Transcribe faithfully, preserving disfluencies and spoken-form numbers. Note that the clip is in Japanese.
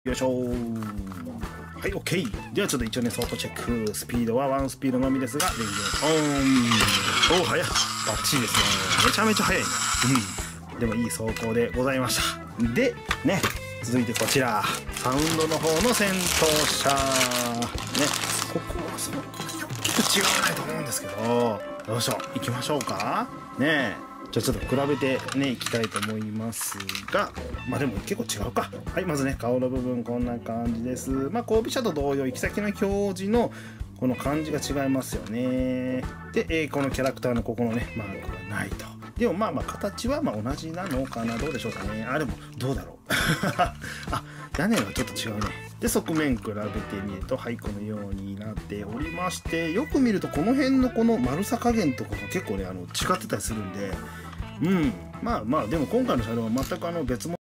よいしょー。はい、オッケー。ではちょっと一応ね、走行チェック。スピードはワンスピードのみですが、電源オン。おー、速い。バッチリですね。めちゃめちゃ速いね。うん。でもいい走行でございました。で、ね、続いてこちら。サウンドの方の先頭車。ね、ここはその、結構違わないと思うんですけど、よいしょ、行きましょうか。ねえ。じゃあちょっと比べてね、いきたいと思いますが、まあでも結構違うか。はい、まずね、顔の部分こんな感じです。まあ、後尾車と同様、行き先の表示のこの感じが違いますよね。で、えー、このキャラクターのここのね、マークがないと。でもまあまあ、形はまあ同じなのかな。どうでしょうかね。あ、でも、どうだろう。あ、屋根がちょっと違うね。で、側面比べてみると、はい、このようになっておりまして、よく見るとこの辺のこの丸さ加減とかが結構ね、あの違ってたりするんで、うん、まあまあ、でも今回の車両は全くあの別物